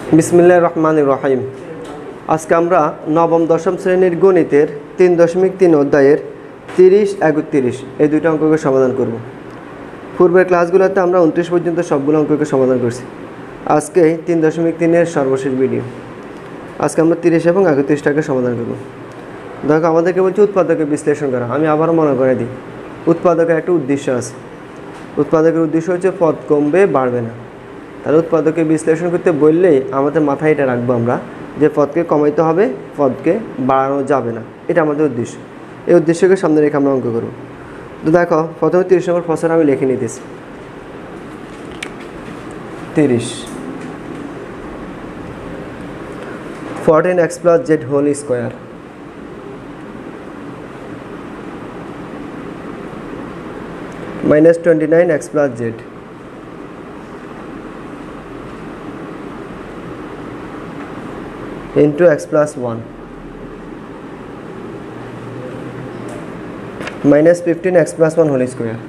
বিসমিল্লাহির রহমানির রহিম। আজকে আমরা নবম দশম শ্রেণীর গণিতের 3.3 অধ্যায়ের 30-31 এই দুটো অঙ্ককে সমাধান করব। পূর্বের ক্লাসগুলোতে আমরা 29 পর্যন্ত সবগুলো অঙ্ককে সমাধান করছি। আজকে 3.3 এর সর্বশেষ ভিডিও। আজকে আমরা 30 এবং 31টাকে সমাধান করব। দেখো, আমাদেরকে বলছে উৎপাদকে বিশ্লেষণ করা। আমি আবারও মনে করে দিই, উৎপাদকের একটা উদ্দেশ্য আছে। উৎপাদকের উদ্দেশ্য হচ্ছে পদ কমবে, বাড়বে না। তাহলে উৎপাদকে বিশ্লেষণ করতে বললেই আমাদের মাথায় এটা রাখবো আমরা যে পদকে কমাইতে হবে, পদকে বাড়ানো যাবে না। এটা আমাদের উদ্দেশ্য। এই উদ্দেশ্যকে সামনে রেখে আমরা অঙ্ক করব। তো দেখো, প্রথমে 30 নম্বর প্রশ্ন আমি লিখে নিতেছি। 30 14x + z whole square -29x + z into x plus 1 minus 15x plus 1 whole square।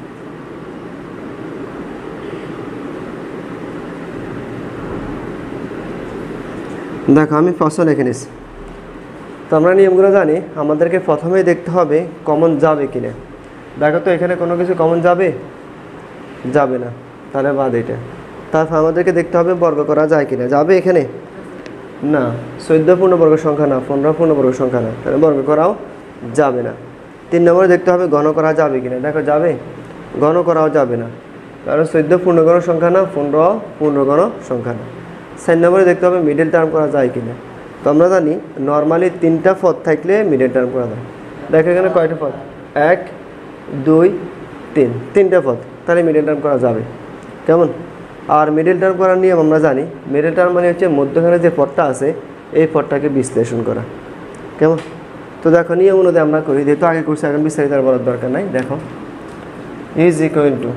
দেখো, আমি প্রশ্ন লিখে নিচ্ছি। তো আমরা নিয়মগুলো জানি, আমাদেরকে প্রথমেই দেখতে হবে কমন যাবে কিনা। দেখো তো, এখানে কোনো কিছু কমন যাবে না, তাহলে বাদ। এটা তারপর আমাদেরকে দেখতে হবে বর্গ করা যায় কিনা। যাবে এখানে না, 14 পূর্ণবর্গ সংখ্যা না, 15 পূর্ণবর্গ সংখ্যা না, তাহলে বর্গ করাও যাবে না। 3 নম্বরে দেখতে হবে ঘন করা যাবে কিনা। দেখো, যাবে, ঘন করাও যাবে না, কারণ 14 পূর্ণগণ সংখ্যা না, 15 পূর্ণগণ সংখ্যা না। 4 নম্বরে দেখতে হবে মিডল টার্ম করা যায় কিনা। তো আমরা জানি নর্মালি 3টা পদ থাকলে মিডল টার্ম করা যায়। দেখো এখানে কয়টা পদ, 1 2 3, 3টা পদ, তাহলে মিডল টার্ম করা যাবে। কেমন? আর মিডল টার্ম করার নিয়ম আমরা জানি, মিডল টার্ম মানে হচ্ছে মধ্যখানে যে পদটা আছে এই পদটাকে বিশ্লেষণ করা। কেমন? তো দেখো, নিয়ম অনুযায়ী আমরা করি, যেহেতু আগে করছি, এখন বিস্তারিত আর বলার দরকার নাই। দেখো, is equal to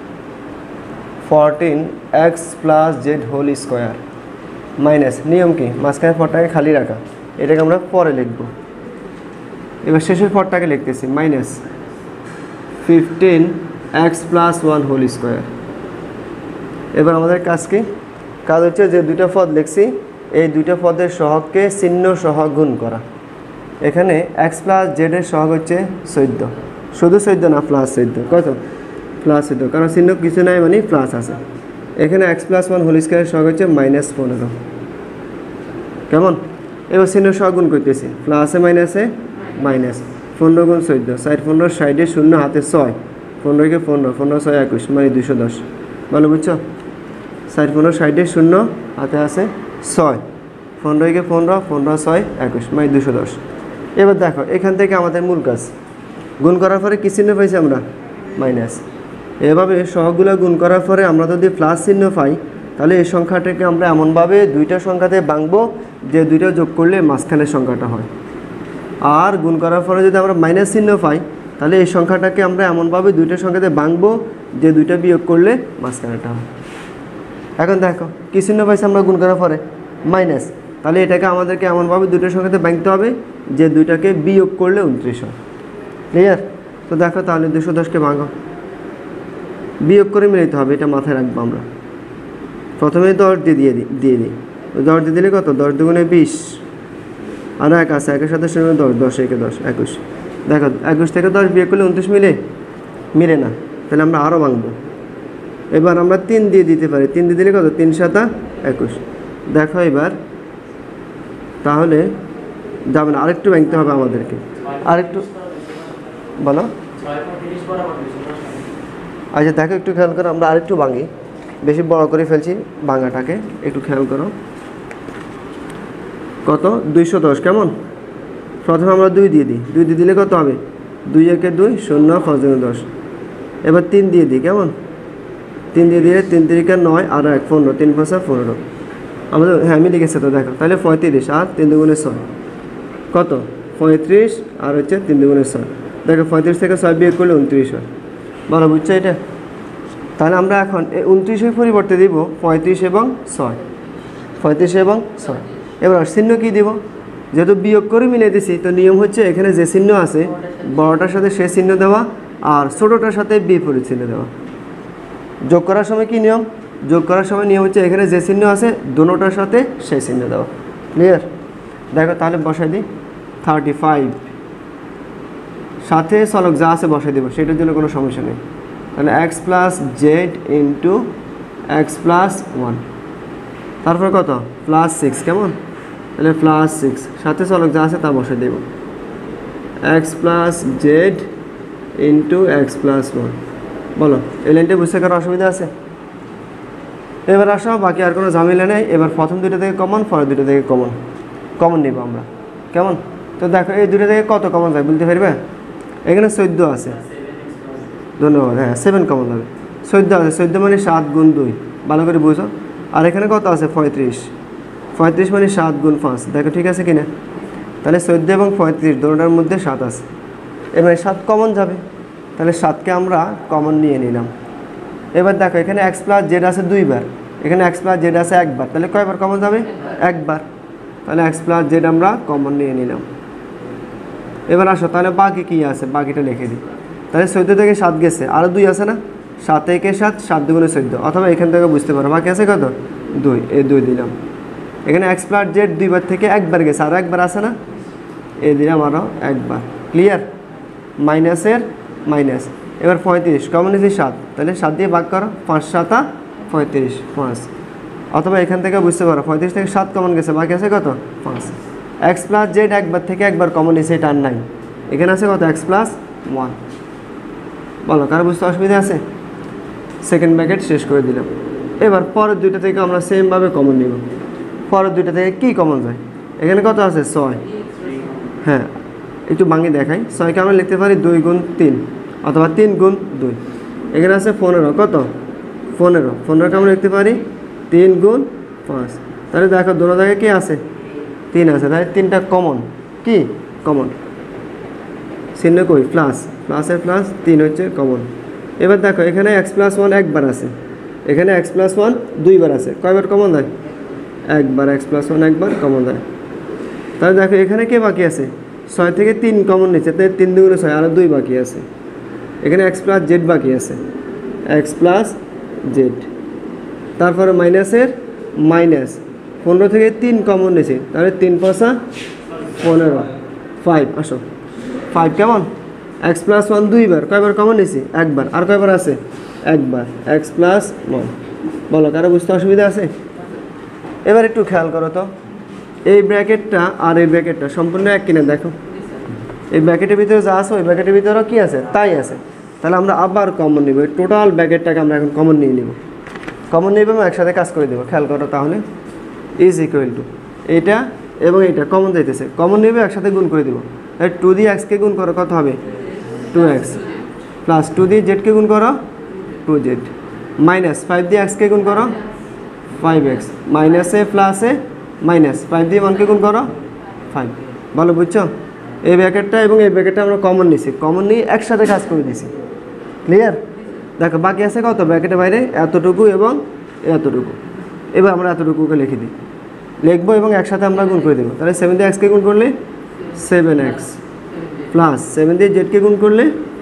14x + z whole square minus, নিয়ম কি, মাঝখানে পদটাকে খালি রাখা, এটাকে আমরা পরে লিখব। এবার শেষের পদটাকে লিখতেছি মাইনাস 15x + 1 হোল স্কোয়ার। এবার আমাদের কাজ কি? কাজ হচ্ছে যে দুইটা পদ লিখছি, এই দুইটা পদের সহগকে চিহ্ন সহ গুণ করা। এখানে x + z এর সহগ হচ্ছে 14, শুধু 14 না, +14। কত? +14, কারণ চিহ্ন কিছু নাই মানে প্লাস আছে। এখানে x + 1 হোল স্কোয়ারের সহগ হচ্ছে -15। কেমন? এবার চিহ্ন সহ গুণ করতেছি, প্লাসে মাইনাসে মাইনাস, 15 × 14, 4 15 60, 0 হাতে 6, 15 কে 15, 15 6 21 মানে 210। ভালো বুঝছো? 4 15 60, 0 হাতে আছে 6, 15 কে 15, 15 6 21 মানে 210। এবার দেখো, এখান থেকে আমাদের মূল কাজ, গুণ করার পরে কী চিহ্ন পাইছি আমরা? মাইনাস। এভাবে সহগুলো গুণ করার পরে আমরা যদি প্লাস চিহ্ন পাই, তাহলে এই সংখ্যাটাকে আমরা এমনভাবে দুইটা সংখ্যাতে ভাঙবো যে দুইটা যোগ করলে মাঝখানের সংখ্যাটা হয়। আর গুণ করার পরে যদি আমরা মাইনাস চিহ্ন পাই, তাহলে এই সংখ্যাটাকে আমরা এমনভাবে দুইটা সংখ্যাতে ভাঙবো যে দুইটা বিয়োগ করলে মাঝখানেটা হয়। এখন দেখো, কী চিহ্ন পাইছি আমরা গুণ করার পরে? মাইনাস। তাহলে এটাকে আমাদেরকে এমনভাবে দুটো সংখ্যাতে ভাঙতে হবে যে দুইটাকে বিয়োগ করলে 29 হয়। ক্লিয়ার? তো দেখো, তাহলে 210কে ভাঙো, বিয়োগ করে মিলাইতে হবে, এটা মাথায় রাখবো আমরা। প্রথমে 10 দিয়ে দিই, 10 দিয়ে দিলে কত? 10 2 20, আর 1 আছে, 1-এর সাথে 0 10, 10 1 10 21। দেখো, 21 থেকে 10 বিয়োগ করলে 29 মিলে না, তাহলে আমরা আরও ভাঙবো। এবার আমরা 3 দিয়ে দিতে পারি, 3 দিয়ে দিলে কত? 3 7 21। দেখো এবার, তাহলে যাবে না, আরেকটু ভাঙতে হবে আমাদেরকে, আরেকটু বলো। আচ্ছা দেখো, একটু খেয়াল করো, আমরা আরেকটু ভাঙি, বেশি বড় করে ফেলছি ভাঙাটাকে, একটু খেয়াল করো। কত? 210। কেমন? প্রথমে আমরা 2 দিয়ে দিই, 2 দিয়ে দিলে কত হবে? 2 1 2 0 5 10। এবার 3 দিয়ে দিই। কেমন? 3 দিয়ে দিলে 3 3 9 আর 1 15, 3 5 15 আমাদের, হ্যাঁ আমি লিখেছি তো। দেখো, তাহলে 35 আর 3 2 6 কত? 35 আর হচ্ছে 3 2 6। দেখো, 35 থেকে 6 বিয়োগ করলে 29 হয়। ভালো বুঝছো এটা? তাহলে আমরা এখন এই 29-এর পরিবর্তে দিব 35 এবং 6, 35 এবং 6। এবার চিহ্ন কী দিব? যেহেতু বিয়োগ করে মিলিয়ে দিছি, তো নিয়ম হচ্ছে এখানে যে চিহ্ন আছে বড়টার সাথে সে চিহ্ন দেওয়া আর ছোটোটার সাথে বিপরীত চিহ্ন দেওয়া। যোগ করার সময় কী নিয়ম? যোগ করার সময় নিয়ম হচ্ছে এখানে যে চিহ্ন আছে দুটোটার সাথে সেই চিহ্ন দেওয়া। ক্লিয়ার? দেখো তাহলে বসাই দিই 35 সাথে চলক যা আছে বসাই দেবো, সেটার জন্য কোনো সমস্যা নেই। তাহলে x plus z into x plus 1, তারপর কত প্লাস 6, কেমন? তাহলে প্লাস 6 সাথে চলক যা আছে তা বসাই দেব, x plus z into x plus 1। বলো এই লাইনটা বুঝতে কারো অসুবিধা আছে? এবার আসো, বাকি আর কোনো ঝামেলা নেই। এবার প্রথম দুটো থেকে কমন, পরের দুটো থেকে কমন নেব আমরা, কেমন? তো দেখো এই দুটো থেকে কত কমন যায় বলতে পারবে? এখানে 14 আছে, ধন্যবাদ। হ্যাঁ 7 কমন যাবে, 14 আছে, 14 মানে 7 গুণ 2, ভালো করে বুঝো। আর এখানে কত আছে 35 মানে 7 গুণ 5, দেখো ঠিক আছে কিনা? তাহলে 14 এবং 35 দুটোটার মধ্যে 7 আছে, এবার 7 কমন যাবে, তাহলে 7কে আমরা কমন নিয়ে নিলাম। এবার দেখো এখানে এক্স প্লাস জেড আছে 2 বার, এখানে এক্স প্লাস জেড আছে 1 বার, তাহলে কয়বার কমন যাবে? 1 বার। তাহলে এক্স প্লাস জেড আমরা কমন নিয়ে নিলাম। এবার আসো তাহলে বাকি কী আছে, বাকিটা লিখে দিই। তাহলে 14 থেকে 7 গেছে, আরও 2 আছে না, 7 থেকে 7, 7 দুগুণে 14, অথবা এখান থেকে বুঝতে পারো বাকি আছে কত 2, এই 2 দিলাম। এখানে এক্স প্লাস জেড 2 বার থেকে 1 বার গেছে, আরও 1 বার আছে না, এই দিলাম আরও 1 বার। ক্লিয়ার? মাইনাসের মাইনাস। এবার 35 কমন নিয়েছি 7, তাহলে 7 দিয়ে ভাগ করো, 5 7 35, 5। অথবা এখান থেকে বুঝতে পারো 35 থেকে 7 কমন গেছে, বাকি আছে কত 5। এক্স প্লাস জেড 1 বার থেকে 1 বার কমন নিয়েছে, এটা আর নাই, এখানে আছে কত এক্স প্লাস 1। বলো কারো বুঝতে অসুবিধা আছে? সেকেন্ড ব্র্যাকেট শেষ করে দিলাম। এবার পরের দুইটা থেকে আমরা সেমভাবে কমন নিব। পরের দুইটা থেকে কি কমন যায়? এখানে কত আছে 6, হ্যাঁ একটু ভাঙি দেখাই। 6কে আমরা লিখতে পারি 2 গুণ 3 অথবা 3 গুণ 2। এখানে আছে 15, কত 15কে আমরা লিখতে পারি 3 গুণ 5। তাহলে দেখো দুটো জায়গায় কি আছে 3 আছে, তাহলে 3টা কমন, কি কমন চিহ্ন কই প্লাস, প্লাসের প্লাস 3 হচ্ছে কমন। এবার দেখো এখানে এক্স প্লাস 1 1 বার আছে, এখানে এক্স প্লাস 1 2 বার আছে, কয়বার কমন দেয়? 1 বার, এক্স প্লাস 1 1 বার কমন দেয়। তাহলে দেখো এখানে কে বাকি আছে, 6 থেকে 3 কমন নিচ্ছে, তাই 3 দুগুণে 6, আরও 2 বাকি আছে। এখানে এক্স প্লাস জেড বাকি আছে, এক্স প্লাস জেড, তারপরে মাইনাসের মাইনাস, 15 থেকে 3 কমন নিয়েছে, তাহলে 3 5 15, 5। আসো 5, কেমন? এক্স প্লাস 1 2 বার, কয়বার কমন নিয়েছি? 1 বার, আর কয়বার আছে? 1 বার, এক্স প্লাস 1। বলো কারো বুঝতে অসুবিধা আছে? এবার একটু খেয়াল করো তো, এই ব্র্যাকেটটা আর এই ব্র্যাকেটটা সম্পূর্ণ এক কিনা দেখো, এই ব্র্যাকেটের ভিতরে যা আছে ওই ব্র্যাকেটের ভিতরেও কী আছে তাই আছে। তাহলে আমরা আবার কমন নিব, এই টোটাল ব্র্যাকেটটাকে আমরা এখন কমন নিয়ে নিব, কমন নিয়ে এবং একসাথে কাজ করে দেবো। খেয়াল করো তাহলে ইজ ইকুয়াল টু এইটা এবং এইটা কমন যাইতেছে, কমন নেবে একসাথে গুণ করে দেবো। 2 দিয়ে এক্সকে গুণ করো, কত হবে 2x, প্লাস 2 দিয়ে জেডকে গুণ করো 2z, মাইনাস 5 দিয়ে এক্সকে গুণ করো 5x, মাইনাসে প্লাসে মাইনাস 5 দিয়ে 1কে গুণ করো 5। ভালো বুঝছো? এই ব্র্যাকেটটা এবং এই ব্র্যাকেটটা আমরা কমন নিছি, কমন নিয়ে একসাথে কাজ করে দিছি। ক্লিয়ার? দেখো বাকি আছে কত ব্র্যাকেটের বাইরে এতটুকু এবং এতটুকু। এবার আমরা এতটুকুকে লিখে দিই, লিখবো এবং একসাথে আমরা গুণ করে দেবো। তাহলে 7 দিয়ে এক্সকে গুণ করলে 7x, প্লাস 7 দিয়ে জেডকে গুণ করলে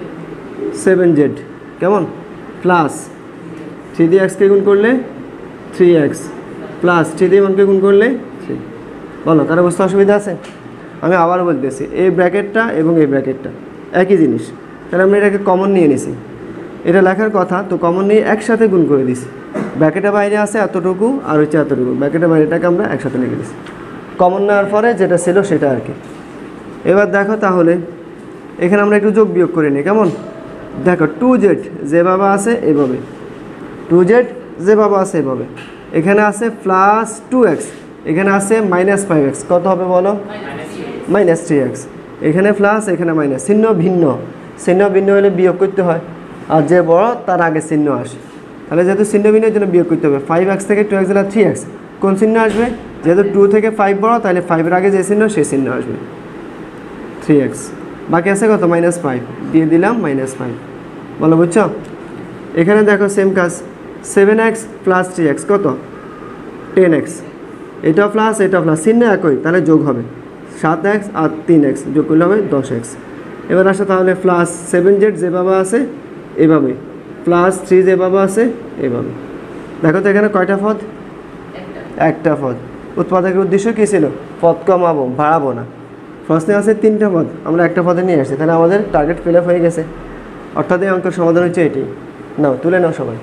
7z, কেমন? প্লাস 3 দিয়ে এক্সকে গুণ করলে 3x, প্লাস 3 দিয়ে 1কে গুণ করলে 3। বলো কারো বুঝতে অসুবিধা আছে? আমি আবার বলতেছি, এই ব্র্যাকেটটা এবং এই ব্র্যাকেটটা একই জিনিস, তাহলে আমরা এটাকে কমন নিয়ে নিছি, এটা লেখার কথা তো কমন নিয়ে একসাথে গুণ করে দিছি। ব্র্যাকেটের বাইরে আছে এতটুকু আর হচ্ছে এতটুকু, ব্র্যাকেটের বাইরেটাকে আমরা একসাথে লিখে দিছি, কমন নেওয়ার পরে যেটা ছিল সেটা আর কি। এবার দেখো তাহলে এখানে আমরা একটু যোগ বিয়োগ করে নিই, কেমন? দেখো 2z যেভাবে আছে এভাবে, 2z যেভাবে আছে এভাবে, এখানে আছে প্লাস 2x, এখানে আছে মাইনাস 5x, কত হবে বলো? Minus 3x। এখানে প্লাস এখানে মাইনাস, চিহ্ন ভিন্ন, চিহ্ন ভিন্ন হলে বিয়োগ করতে হয়, আর যে বড় তার আগে চিহ্ন আসে। তাহলে যেহেতু চিহ্ন ভিন্নের জন্য বিয়োগ করতে হবে, 5x থেকে 2x দিলে 3x, কোন চিহ্ন আসবে? যেহেতু 2 থেকে 5 বড়, তাহলে 5-এর আগে যে চিহ্ন সেই চিহ্ন আসবে 3x। বাকি আছে কত? মাইনাস 5, দিয়ে দিলাম মাইনাস 5। বলো বুঝছো? এখানে দেখো সেম কাজ, 7x প্লাস 3x কত? 10x, এটা প্লাস এটা প্লাস, চিহ্ন একই, তাহলে যোগ হবে 7x আর 3x, যোগ করলে হবে 10x। এবার আসে তাহলে প্লাস 7z যেভাবে আছে এভাবে, প্লাস 3 যেভাবে আছে এভাবে, দেখো তো এখানে কয়টা পদ? একটা পদ। উৎপাদকের উদ্দেশ্য কী ছিল? পদ কমাবো, বাড়াবো না। প্রশ্নে আছে 3টা পদ, আমরা একটা পদে নিয়ে আসছি, তাহলে আমাদের টার্গেট ফিল আপ হয়ে গেছে। অর্থাৎ এই অঙ্কের সমাধান হচ্ছে এটি। নাও তুলে নাও সবাই।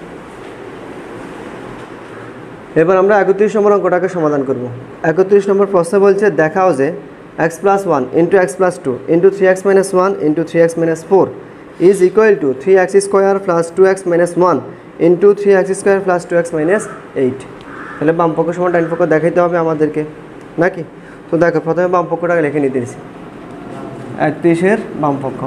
এবার আমরা 31 নম্বর অঙ্কটাকে সমাধান করব। 31 নম্বর প্রশ্ন বলছে দেখাও যে x + 1 * x + 2 * 3x - 1 * 3x - 4 is equal to 3x² + 2x - 1 * 3x² + 2x - 8। তাহলে বাম পক্ষ সমান ডান পক্ষ দেখাইতে হবে আমাদেরকে নাকি? তো দেখো প্রথমে বাম পক্ষটাকে লিখে নিতে দিয়েছি। 31-এর বাম পক্ষ,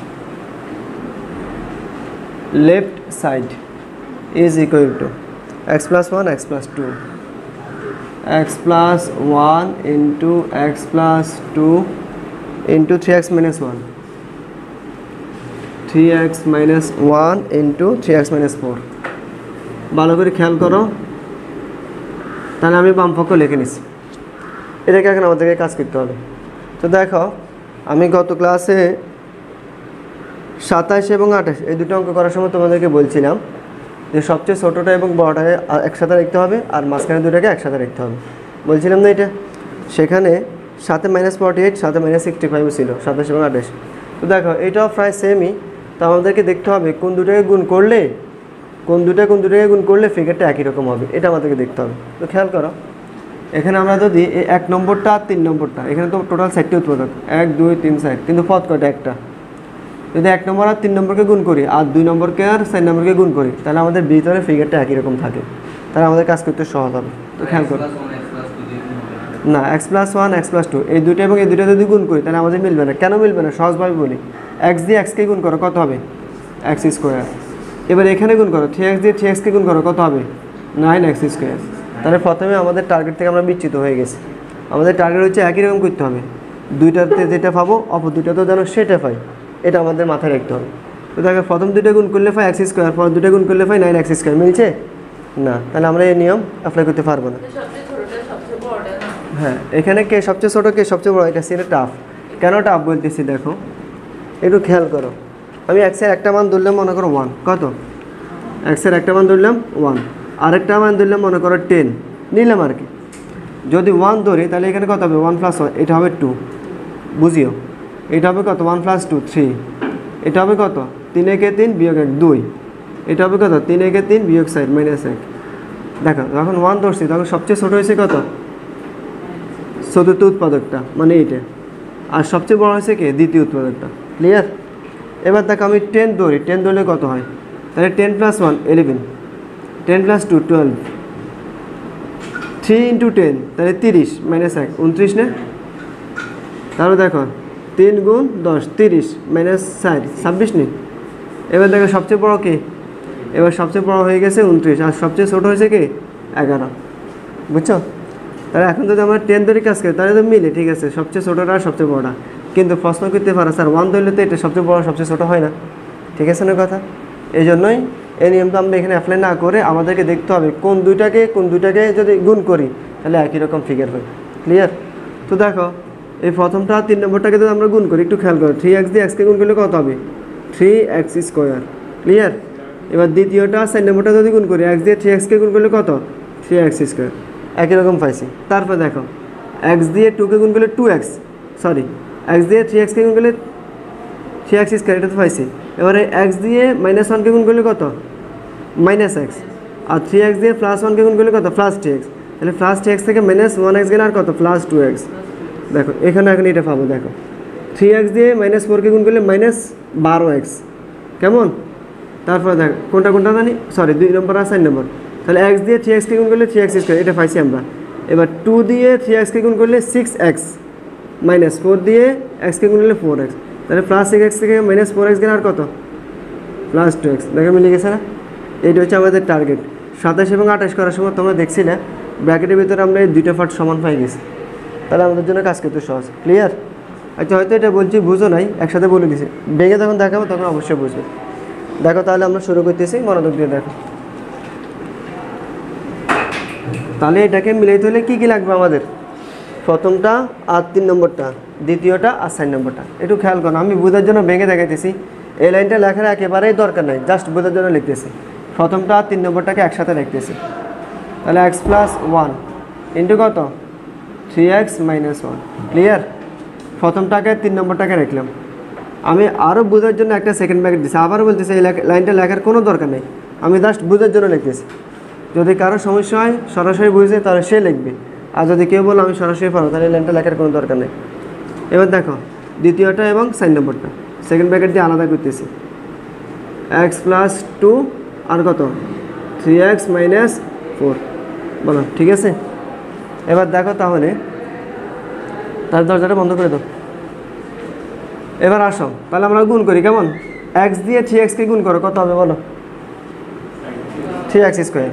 left side is equal to x + 1 x + 2 x + 1 * x + 2 * 3x - 1 3x - 1 * 3x - 4। ভালো করে খেয়াল করো, তাহলে আমি বাম পক্ষ লিখে নিচ্ছি। এটাকে এখন আমাদেরকে কাজ করতে হবে। তো দেখো আমি গত ক্লাসে 27 এবং 28 এই দুটো অঙ্ক করার সময় তোমাদেরকে বলছিলাম যে সবচেয়ে ছোটোটা এবং বড়টাকে একসাথে রাখতে হবে আর মাঝখানে দুটাকে একসাথে রাখতে হবে, বলছিলাম না এটা? সেখানে 7 - 48 7 - 65 ছিল 27 এবং 28। তো দেখো এটাও প্রায় সেমই। তো আমাদেরকে দেখতে হবে কোন দুটাকে গুণ করলে ফিগারটা একই রকম হবে, এটা আমাদেরকে দেখতে হবে। তো খেয়াল করো এখানে আমরা যদি এই 1 নম্বরটা আর 3 নম্বরটা, এখানে তো টোটাল 4টি উৎপাদক 1 2 3 4, কিন্তু পদ কয়টা? একটা। যদি 1 নম্বর আর 3 নম্বরকে গুণ করি আর 2 নম্বরকে আর 4 নম্বরকে গুণ করি, তাহলে আমাদের ভিতরে ফিগারটা একই রকম থাকে, তাহলে আমাদের কাজ করতে সহজ হবে। তো খেয়াল করো না, x + 1 x + 2 এই দুটো এবং এই দুটো যদি গুণ করি তাহলে আমাদের মিলবে না। কেন মিলবে না? সহজভাবে বলি, x দিয়ে x কে গুণ করো কত হবে? x²। এবার এখানে গুণ করো 3x দিয়ে 3x কে গুণ করো কত হবে? 9x²। তাহলে প্রথমে আমাদের টার্গেট থেকে আমরা বিচ্যুত হয়ে গেছি। আমাদের টার্গেট হচ্ছে একই রকম করতে হবে, দুইটাতে যেটা পাবো অপর দুইটাতেও যেন সেটা পাই, এটা আমাদের মাথায় রাখতে হবে। তো দেখো প্রথম দুটো গুণ করলে পাই x², পর দুটো গুণ করলে পাই 9x², মিলছে না? তাহলে আমরা এই নিয়ম অ্যাপ্লাই করতে পারবো না। হ্যাঁ, এখানে কে সবচেয়ে ছোটো কে সবচেয়ে বড়? এটা সেটা টাফ। কেন টাফ বলতেছি দেখো, একটু খেয়াল করো। আমি x-এর একটা মান ধরলাম মনে করো 1, কত? x-এর একটা মান ধরলাম 1, আরেকটা মান ধরলাম মনে করো 10 নিলাম আর কি। যদি 1 ধরি তাহলে এখানে কত হবে? 1 + 1, এটা হবে 2, বুঝিও। এটা হবে কত? 1 + 2 3, এটা হবে কত? 3 একে 3 বিয়োগ 1 2, এটা হবে কত? 3 একে 3 বিয়োগ 4 -1। দেখো যখন 1 ধরছি তখন সবচেয়ে ছোটো হয়েছে কত? চতুর্থ উৎপাদকটা, মানে এইটা। আর সবচেয়ে বড় হয়েছে কে? দ্বিতীয় উৎপাদকটা। ক্লিয়ার? এবার দেখো আমি 10 ধরি, 10 ধরলে কত হয়? তাহলে 10 + 1 11, 10 + 2 12, 3 × 10 তাহলে 30 - 1 29 না? তারপর দেখো 3 × 10 30 - 4 26 নেই? এবার দেখো সবচেয়ে বড় কে? এবার সবচেয়ে বড় হয়ে গেছে 29, আর সবচেয়ে ছোটো হয়েছে কে? 11, বুঝছো? তাহলে এখন যদি আমরা 10 ধরে কাজ করি তাহলে তো মিলে, ঠিক আছে, সবচেয়ে ছোটোটা আর সবচেয়ে বড়টা। কিন্তু প্রশ্ন করতে পারো স্যার 1 ধরলে তো এটা সবচেয়ে বড় সবচেয়ে ছোটো হয় না, ঠিক আছে না কথা? এই জন্যই এই নিয়মটা আমরা এখানে অ্যাপ্লাই না করে আমাদেরকে দেখতে হবে কোন দুইটাকে যদি গুণ করি তাহলে একই রকম ফিগার হয়। ক্লিয়ার? তো দেখো এই প্রথমটা 3 নম্বরটাকে যদি আমরা গুণ করি, একটু খেয়াল করো, 3x দিয়ে x কে গুণ করলে কত হবে? 3x²। ক্লিয়ার? এবার দ্বিতীয়টা 4 নম্বরটা যদি গুণ করি, x দিয়ে 3x কে গুণ করলে কত? 3x², একই রকম পাইছি। তারপর দেখো x দিয়ে 2 কে গুণ করলে 2x, সরি x দিয়ে 3x কে গুণ করলে 3x², এটা তো পাইছি। এবারে x দিয়ে -1 কে গুণ করলে কত? -x, আর 3x দিয়ে +1 কে গুণ করলে কত? +3x। তাহলে +3x থেকে -1x গেলে আর কত? +2x। দেখো এখানে এখন এটা পাবো, দেখো 3x দিয়ে -4 কে গুণ করলে -12x, কেমন? তারপর দেখো কোনটা জানি, সরি 2 নম্বর আর 4 নম্বর। তাহলে x দিয়ে 3x কে গুণ করলে 3x², এটা পাইছি আমরা। এবার 2 দিয়ে 3x কে গুণ করলে 6x, -4 দিয়ে x কে গুণ করলে 4x, তাহলে +6x থেকে -4x গেলে আর কত? +2x। দেখো মিলে গেছে না? এইটা হচ্ছে আমাদের টার্গেট। 27 এবং 28 করার সময় তোমরা দেখছিলে ব্র্যাকেটের ভিতরে আমরা এই দুইটা পার্ট সমান পাই গেছি, তাহলে আমাদের জন্য কাজ করতে সহজ। ক্লিয়ার? আচ্ছা হয়তো এটা বলছি বুঝো নাই, একসাথে বলে দিছি, ভেঙে যখন দেখাবো তখন অবশ্যই বুঝবে। দেখো তাহলে আমরা শুরু করতেছি, মনোযোগ দিয়ে দেখো। তাহলে এটাকে মিলাইতে হলে কী কী লাগবে আমাদের? প্রথমটা আর 3 নম্বরটা, দ্বিতীয়টা আর 4 নম্বরটা। একটু খেয়াল করো, আমি বোঝার জন্য ভেঙে দেখাইতেছি। এই লাইনটা লেখার একেবারেই দরকার নাই, জাস্ট বোঝার জন্য লিখতেছি। প্রথমটা 3 নম্বরটাকে একসাথে রাখতেছি, তাহলে এক্স প্লাস ওয়ান ইন্টু কত 3x মাইনাস ওয়ান। ক্লিয়ার? প্রথমটাকে 3 নম্বরটাকে রাখলাম। আমি আরও বোঝার জন্য একটা সেকেন্ড ব্র্যাকেট দিচ্ছি, আবারও বলতেছি এই লাইনটা লেখার কোনো দরকার নেই, আমি জাস্ট বোঝার জন্য লিখতেছি। যদি কারো সমস্যা হয় সরাসরি বুঝে তাহলে সে লিখবে, আর যদি কেউ বলো আমি সরাসরি পারো তাহলে লাইনটা লেখার কোনো দরকার নেই। এবার দেখো দ্বিতীয়টা এবং 4 নম্বরটা সেকেন্ড ব্র্যাকেট দিয়ে আলাদা করতেছি। এক্স প্লাস টু আর কত 3x মাইনাস ফোর, বলো ঠিক আছে? এবার দেখো তাহলে তার দরজাটা বন্ধ করে দাও। এবার আসো তাহলে আমরা গুণ করি, কেমন? এক্স দিয়ে 3xকে গুণ করো, কত হবে বলো? 3x square,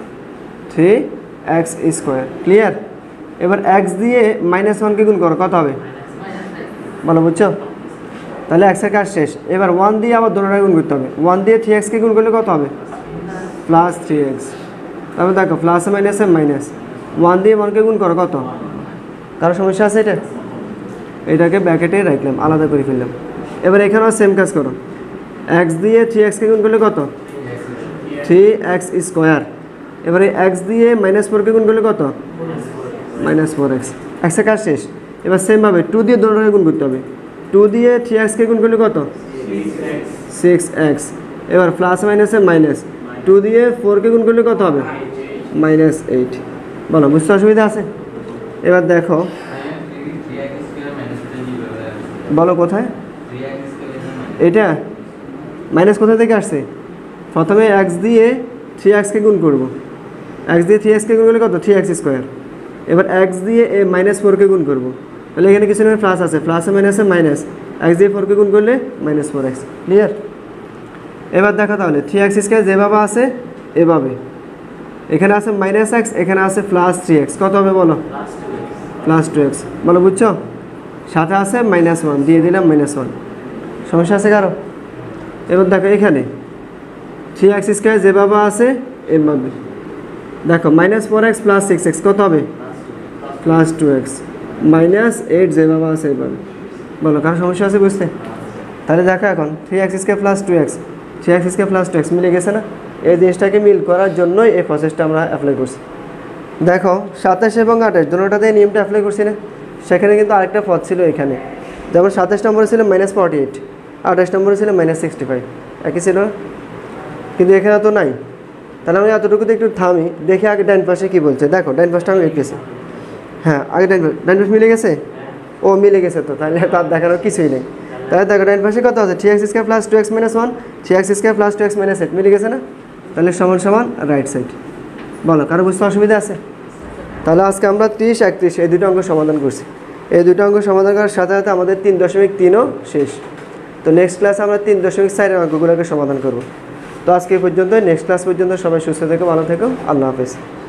3x square. Clear? এবার এক্স দিয়ে মাইনাস ওয়ানকে গুণ করো, কত হবে বলো? বুঝছো? তাহলে এক্সের কাজ শেষ। এবার 1 দিয়ে আবার দুটোটা গুণ করতে হবে, 1 দিয়ে 3xকে গুণ করলে কত হবে? Plus 3x। তারপর দেখো প্লাসে মাইনাসে মাইনাস, 1 দিয়ে 1কে গুণ করো, কত? কারো সমস্যা আছে? এটাকে ব্র্যাকেটে রাখলাম, আলাদা করে ফেললাম। এবার এখানেও সেম কাজ করো, এক্স দিয়ে 3xকে গুণ করলে কত? 3x square. এবারে এক্স দিয়ে মাইনাস 4কে গুণ করলে কত? Minus 4x। এক্সের কাজ শেষ। এবার সেমভাবে 2 দিয়ে দুটোটাকে গুণ করতে হবে, 2 দিয়ে 3xকে গুণ করলে কত? 6x। এবার প্লাস মাইনাসে মাইনাস, 2 দিয়ে 4কে গুণ করলে কত হবে? মাইনাস 8। বলো বুঝতে অসুবিধা আছে? এবার দেখো, বলো কোথায় এটা মাইনাস কোথা থেকে আসছে? প্রথমে এক্স দিয়ে 3xকে গুণ করব, এক্স দিয়ে 3xকে গুণ করলে কত? 3x square. এবার এক্স দিয়ে মাইনাস 4কে গুণ করব, তাহলে এখানে কিছু নেই, প্লাস আছে, প্লাসে মাইনাসে মাইনাস, এক্স দিয়ে 4কে গুণ করলে মাইনাস 4x। ক্লিয়ার? এবার দেখো তাহলে 3x স্কোয়ার যেভাবে আছে এভাবে, এখানে আছে মাইনাস এক্স, এখানে আছে প্লাস 3x, কত হবে বলো? Plus 2x। বলো বুঝছো? সাথে আছে মাইনাস 1, দিয়ে দিলাম মাইনাস 1। সমস্যা আছে কারো? এবার দেখো এখানে 3x স্কোয়ার যেভাবে আছে এভাবে, দেখো মাইনাস 4x প্লাস 6x, কত হবে? Plus 2x। মাইনাস 8 যেভাবে আছে এভাবে। বলো কারো সমস্যা আছে বুঝতে? তাহলে দেখো এখন 3x square plus 2x, 3x square plus 2x মিলে গেছে না? এই জিনিসটাকে মিল করার জন্যই এই প্রসেসটা আমরা অ্যাপ্লাই করছি। দেখো 27 এবং 28 দুটোটাতে নিয়মটা অ্যাপ্লাই করছি না? সেখানে কিন্তু আরেকটা পদ ছিল এখানে, যেমন 27 নম্বরে ছিল মাইনাস 48, 28 নম্বরে ছিল মাইনাস 65, একই ছিল, কিন্তু এখানে তো নাই। তাহলে আমি এতটুকুতে একটু থামি, দেখি আগে ডাইন পাশে কী বলছে। দেখো ডাইন পাশটা আমি লিখতেছি, হ্যাঁ আগে ডাইন পাশ মিলে গেছে, ও মিলে গেছে, তো তাহলে তার দেখানোর কিছুই নেই। তাহলে দেখো ডাইন পাশে কত আছে? 3x square plus 2x minus 1, 3x square plus 2x minus 8 মিলে গেছে না? তাহলে সমান সমান রাইট সাইড। বলো কারো বুঝতে অসুবিধা আছে? তাহলে আজকে আমরা 30, 31 এই দুটো অঙ্ক সমাধান করছি। এই দুটো অঙ্ক সমাধান করার সাথে সাথে আমাদের 3.3ও শেষ। তো নেক্সট ক্লাসে আমরা 3.4 অঙ্কগুলোকে সমাধান করব। তো আজকে এই পর্যন্ত, নেক্সট ক্লাস পর্যন্ত সবাই সুস্থ থেকো, ভালো থেকো, আল্লাহ হাফেজ।